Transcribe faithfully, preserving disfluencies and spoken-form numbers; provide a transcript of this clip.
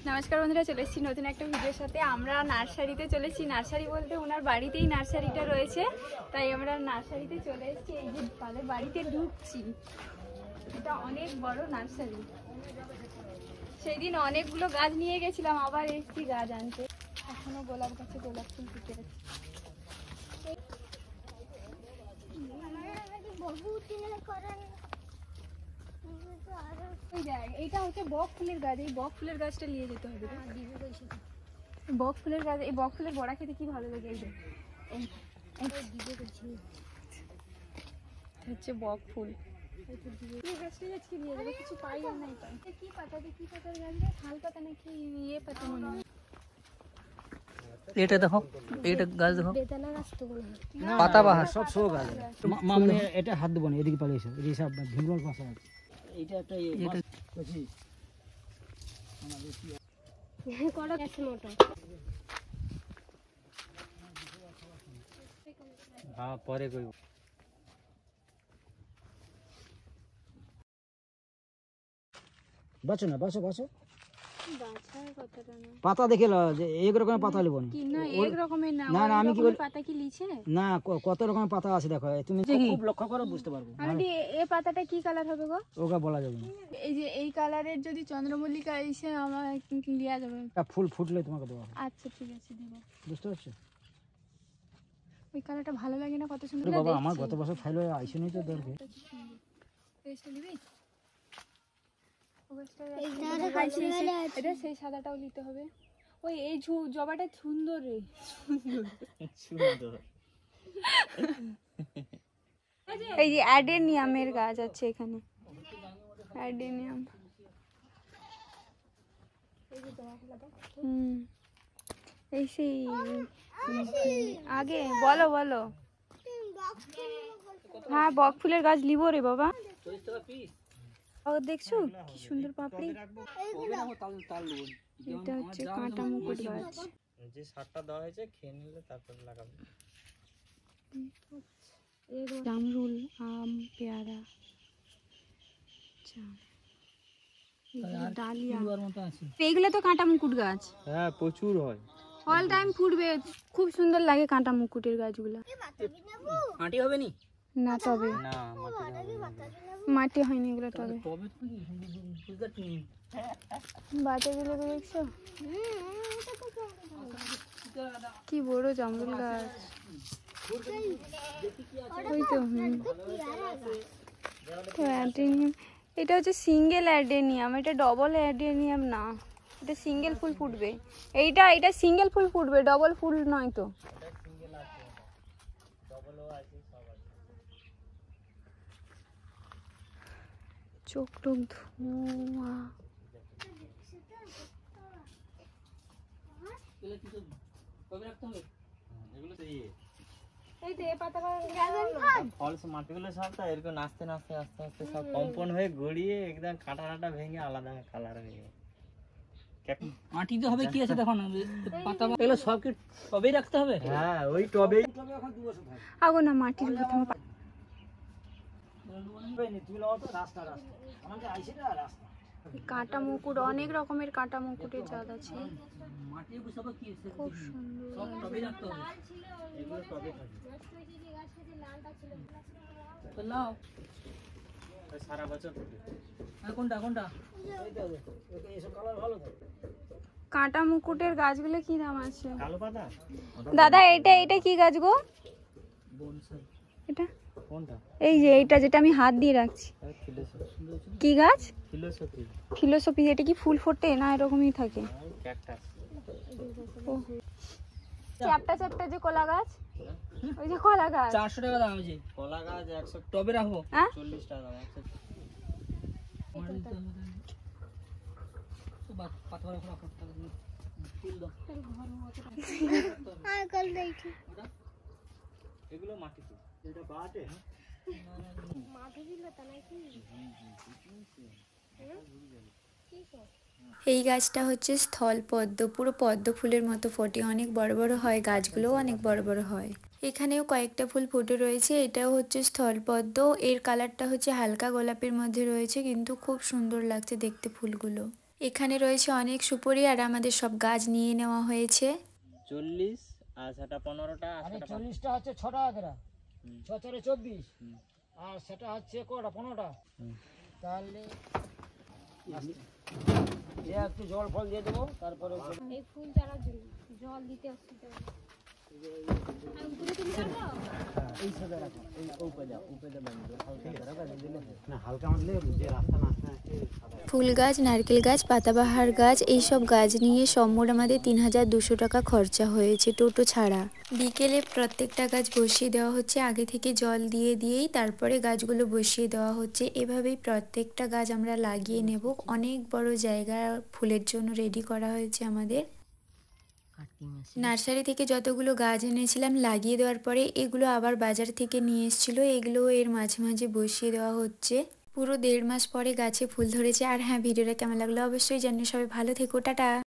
নমস্কার বন্ধুরা, চলে এসেছি নতুন একটা ভিডিওর সাথে। আমরা নার্সারিতে চলেছি। নার্সারি বলতে ওনার বাড়িতেই নার্সারিটা রয়েছে, তাই আমরা নার্সারিতে চলে এসেছি। এই যে তাদের বাড়িতে ঢুকছি, এটা অনেক বড় নার্সারি। সেই দিন অনেকগুলো গাছ নিয়ে গেছিলাম, আবার এসেছি গাছ আনতে। এখনো গোলাপ গাছে গোলাপ ফুল ফুটে আছে। এইটা হচ্ছে বক ফুলের গাছ। এই বক ফুলের গাছটা নিয়ে যেতে হবে। বক ফুলের গাছ, এই বক ফুলের বড়া খেতে কি ভালো লাগে। এই যে হচ্ছে বক ফুল। কিছু পাই আর নাই পাই। কি পাতা, কি পাতার গাছ? শাল পাতা নাকি ইয়ে পাতা মনে হয়। এটা দেখো, এটা গাছ দেখো, বেদানা গাছ তো মনে হয়। পাতাবাহার সব শো গাছ। মামনি এটা হাত দেবো না, এদিকে পালিয়ে এসো। এই সব ভিমরুল পাশা আছে। এইটা একটা এটা কচি কড়া গেছে মোটা। হ্যাঁ, পরে কইব। বাঁচো না, বাঁচো বাঁচো। পাতা দেখে যে এক রকমের পাতা লিবো না, এক রকমের না। না না, আমি কি বলি, পাতা কি লিছে না কত রকমের পাতা আছে দেখো, তুমি খুব লক্ষ্য করো, বুঝতে পারবে। আরে এই পাতাটা কি কালার হবে গো? ওটা বলা যাবে না। এই যে এই কালারের যদি চন্দ্রমল্লিকা এসে আমার লিয়া যাবে। ফুল ফুটলে তোমাকে দেবো। আচ্ছা ঠিক আছে, দিব। বুঝতে পারছো? ওই কালারটা ভালো লাগে না? কত সুন্দর বাবা, আমার গত বছর ফাইল আইসে নেই তো দরকার। পেস্টটা নিবি? এটা সেই সাদাটাও নিতে হবে। ওই এই জবাটা সুন্দর রে, সুন্দর। এই যে অ্যাডেনিয়ামের গাছ আছে এখানে, অ্যাডেনিয়াম। হুম, এই সেই আগে বলো বলো। হ্যাঁ, বক ফুলের গাছ লিব রে বাবা। দেখছো কি সুন্দর পাপড়ি। এটা হচ্ছে কাঁটা মুকুট গাছ। যে সারটা দেওয়া হয়েছে খেয়ে নিলে তারপর লাগাবে। জামরুল, আম, পেয়ারা, ডালিয়া, এইগুলো তো কাঁটা মুকুট গাছ। হ্যাঁ, প্রচুর হয়, অল টাইম ফুটবে। খুব সুন্দর লাগে কাঁটা মুকুটের গাছগুলো। মাটি হবে নি না, তবে না মাটি হয়নি এগুলো। তবে বাচ্চাগুলো দেখছো কি বড় জামরুল গাছ। ওই তো অ্যাডেনিয়াম। এটা হচ্ছে সিঙ্গেল অ্যাডেনিয়াম, এটা ডবল অ্যাডেনিয়াম না। এটা সিঙ্গেল ফুল ফুটবে। এইটা এটা সিঙ্গেল ফুল ফুটবে, ডবল ফুল নয় তো। চোখ টোক ধোঁয়া। মাটিগুলো সব তো এরকম নাচতে নাচতে আস্তে আস্তে সব কম্পন হয়ে গড়িয়ে একদম কাঁটা কাঁটা ভেঙে আলাদা কালার হয়ে গেছে। মাটিতে হবে কি আছে দেখো না, পাতা এগুলো সব কি টবেই রাখতে হবে? হ্যাঁ, ওই টবেই। আগো না মাটির প্রথম কাঁটা মুকুট, অনেক রকমের কাঁটা মুকুটের জাত আছে। খুব সুন্দর। সারা বছর কোনটা কোনটা কাঁটা মুকুটের গাছগুলো কি দাম আছে? কালো পাতা দাদা, এটা এটা কি গাছ গো? এটা কোনটা? এই যে এইটা যেটা আমি হাত দিয়ে রাখছি, কি গাছ? ফিলোসফি। ফিলোসফি। এটা কি ফুল ফোটে না এরকমই থাকে? ক্যাকটাস। চ্যাপটা চ্যাপটা যে কলা গাছ, ওই যে কলা গাছ। চারশো টাকা দাম আছে কলা গাছ। একশো টবে রাখবো, চল্লিশ টাকা দাম। এগুলো মাটিতে, এটা বাটে মাটি দিলে তা নাকি। এই গাছটা হচ্ছে স্থল পদ্ম, পুরো পদ্ম ফুলের মতো ফোটে, অনেক বড় বড় হয়, গাছগুলোও অনেক বড় বড় হয়। এখানেও কয়েকটা ফুল ফুটে রয়েছে। এটাও হচ্ছে স্থল পদ্ম, এর কালারটা হচ্ছে হালকা গোলাপের মধ্যে রয়েছে, কিন্তু খুব সুন্দর লাগছে দেখতে ফুলগুলো। এখানে রয়েছে অনেক সুপুরি আর আমাদের সব গাছ নিয়ে নেওয়া হয়েছে। চল্লিশ আর সেটা পনেরোটা আর আরে সেটা পাঁচ- চল্লিশটা হচ্ছে ছ টাকা করে, হুম। ছ চারে চব্বিশ, হুম। আর সেটা হচ্ছে কটা পনেরোটা। হুম। তাহলে এ একটু জল ফল দিয়ে দেবো, তারপরে এই ফুল চারার জন্য জল দিতে অসুবিধা হবে। আর উপরে তুমি রাখো। এই সাথে রাখো, এই উপরে উপরে বাঁধবে, হালকা করে বাঁধে দিলে হয়। না হালকা মারলে যে রাস্তা নাচতে নাচতে সাদা ফুল গাছ, নারকেল গাছ, পাতাবাহার গাছ এইসব গাছ নিয়ে সম্মোট আমাদের তিন হাজার দুশো টাকা খরচা হয়েছে টোটো ছাড়া। বিকেলে প্রত্যেকটা গাছ বসিয়ে দেওয়া হচ্ছে, আগে থেকে জল দিয়ে দিয়েই তারপরে গাছগুলো বসিয়ে দেওয়া হচ্ছে। এভাবেই প্রত্যেকটা গাছ আমরা লাগিয়ে নেব। অনেক বড় জায়গা ফুলের জন্য রেডি করা হয়েছে আমাদের। নার্সারি থেকে যতগুলো গাছ এনেছিলাম লাগিয়ে দেওয়ার পরে এগুলো আবার বাজার থেকে নিয়ে এসেছিলো, এগুলো এর মাঝে মাঝে বসিয়ে দেওয়া হচ্ছে। পুরো দেড় মাস পরে গাছে ফুল ধরেছে। আর হ্যাঁ, ভিডিওটা কেমন লাগলো অবশ্যই জানিও। সবাই ভালো থেকো, টাটা।